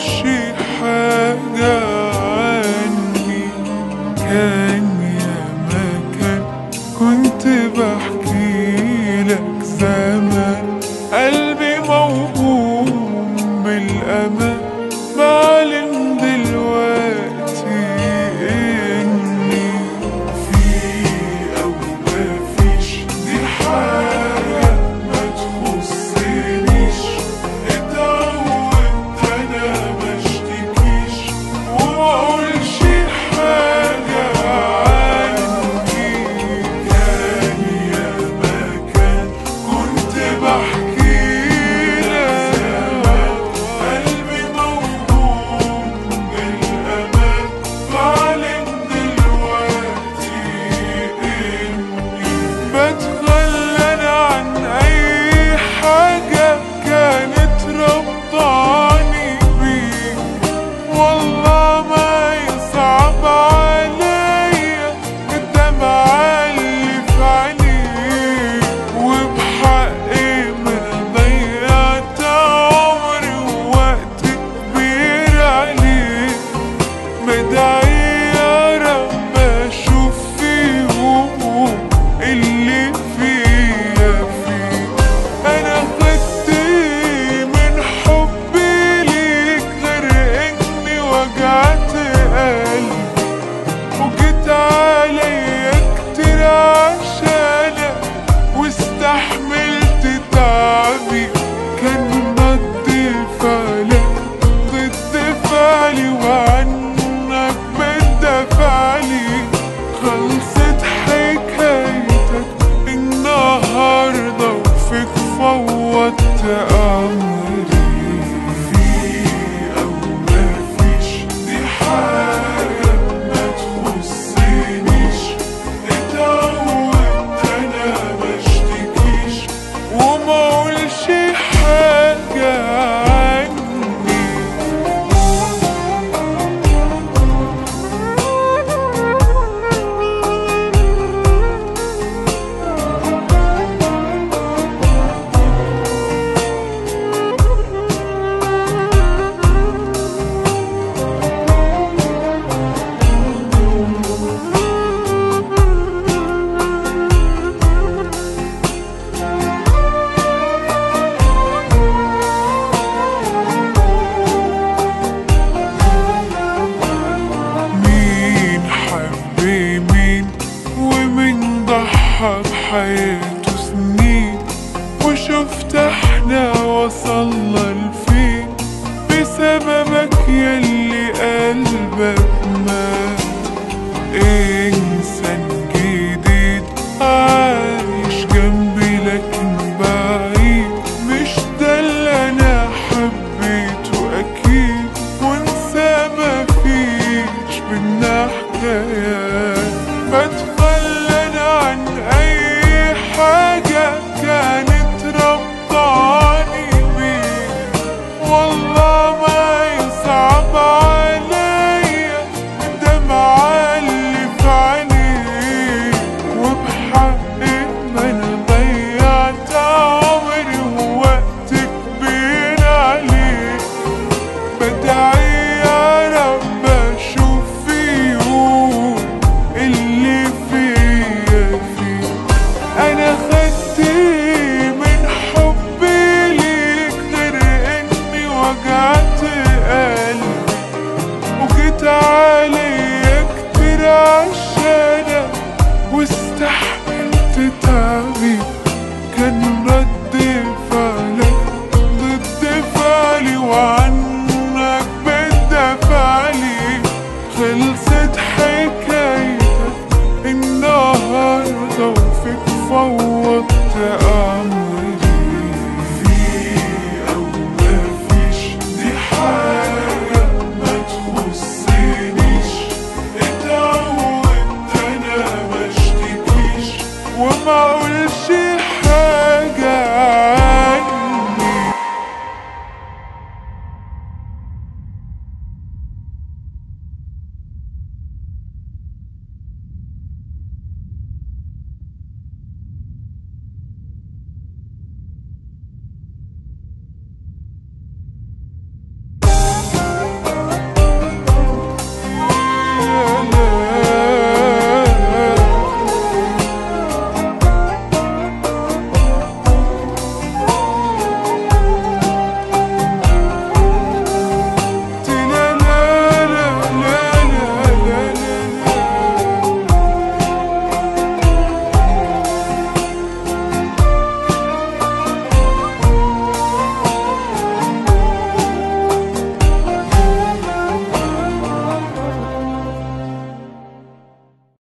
قولش حاجة عني. كان يا مكان كنت بحكيلك زمان، قلبي موهوم بالأمان، بعلم دلوقتي إني في أو مفيش. دي حاجة ما تخصنيش، اتعودت أنا مشتكيش ومقولش حاجة عني. كان يا مكان كنت بحكيلك زمان، قلبي موهوم بالأمان، بعلم دلوقتي إني بتخلى عن أي حاجة كانت ربطاني بيك. والله ما يصعب عليا الدمع اللي في عينيك، وبحقي ما ضيعت عمري ووقت كبير عليك. بدعي يا رب أشوف فيهم اللي فيا فيك. أنا خدت من حبي ليك غير إني وجعت قلبي، وجيت عليا كتير عشانك واستحملت تعبي. كان رد فعلك ضد فعلي وعنك بدافعلي. خلصت حكايتك النهاردة وفيك فوضت أمري. في أو مفيش، دي حاجة ما تخصنيش، اتعودت أنا مشتكيش ومقولش حاجة عني. مين حب مين ومين ضحى بحياته سنين، وشفت احنا وصلنا لفين بسببك يلي قلبك